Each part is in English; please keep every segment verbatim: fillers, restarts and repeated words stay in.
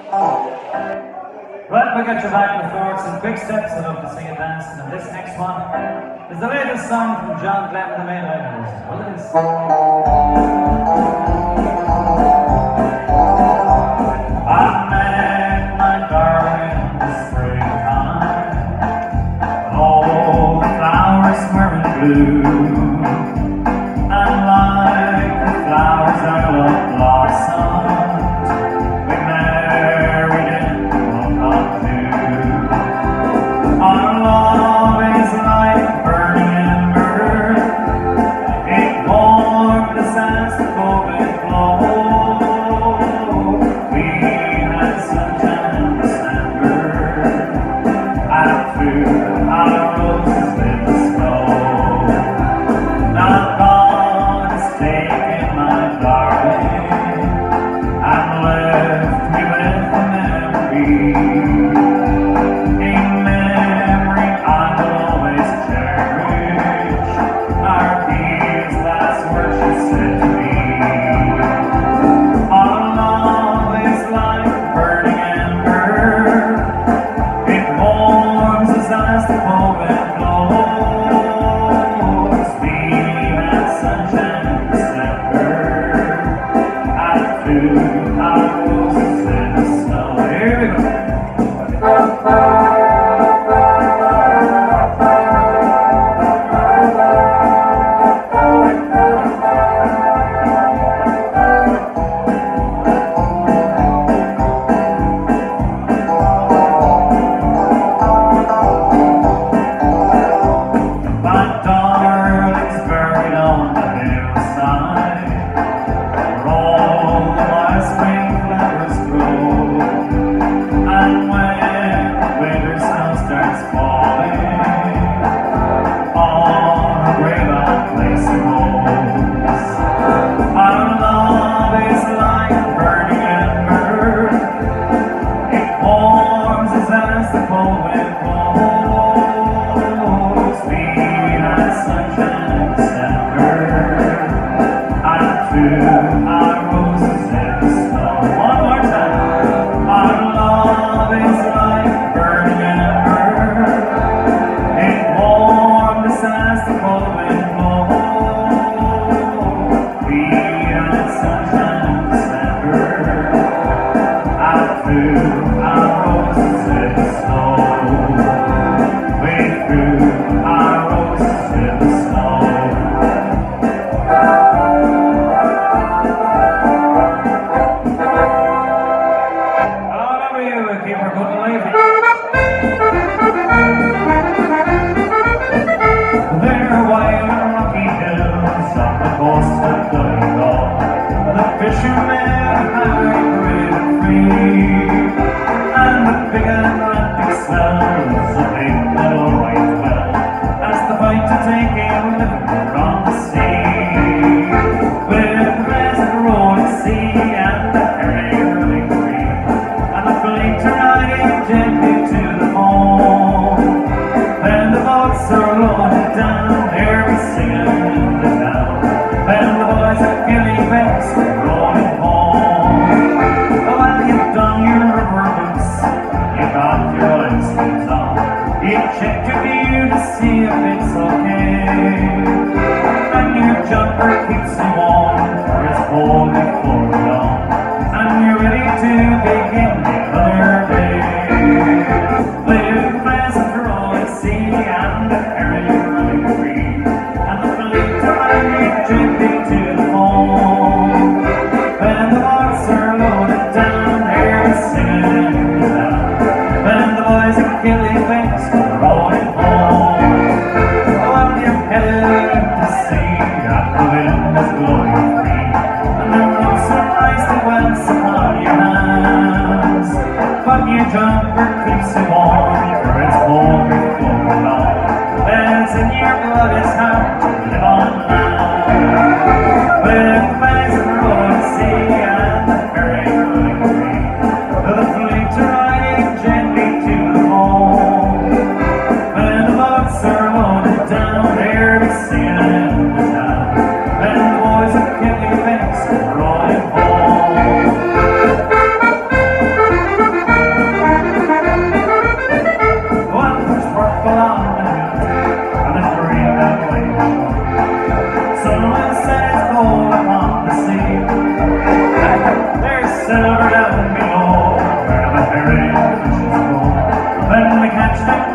Right, we got you back and forth, some quick steps, I love to see you dancing, and this next one is the latest song from John Glenn and the Mainliners. Well, it is. I met my darling in the springtime, and all the flowers were in bloom, and like the flowers our love blossomed, we married in our love is like burning ember, it warmed us as the moment glowed. We had sunshine in December, and threw our roses in the snow. Now God has taken my darling and left me with a memory. Rolling home.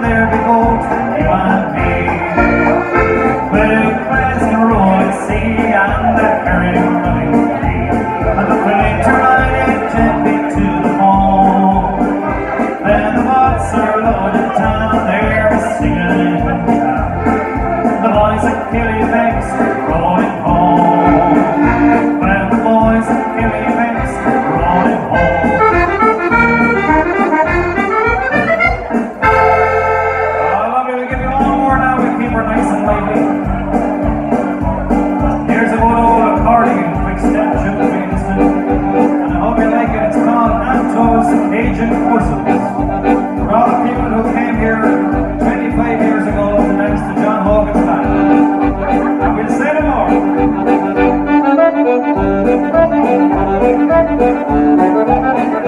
there we go, you and me. Well, Crescent Road at sea and the herring running free, and the freight riding gently to the foam. Then the boats are loaded down, they're singing and down. The boys at Killybegs rolling home. When the boys at Killybegs rolling home. I love you, we give you one more now, we keep her nice and lively. Here's a good old accordion, quick step tune between us two. And I hope you like it, it's called Anto's Cajun Whistles. For all the people who came here twenty-five years ago to dance to John Hogan's band. And we'll say no more.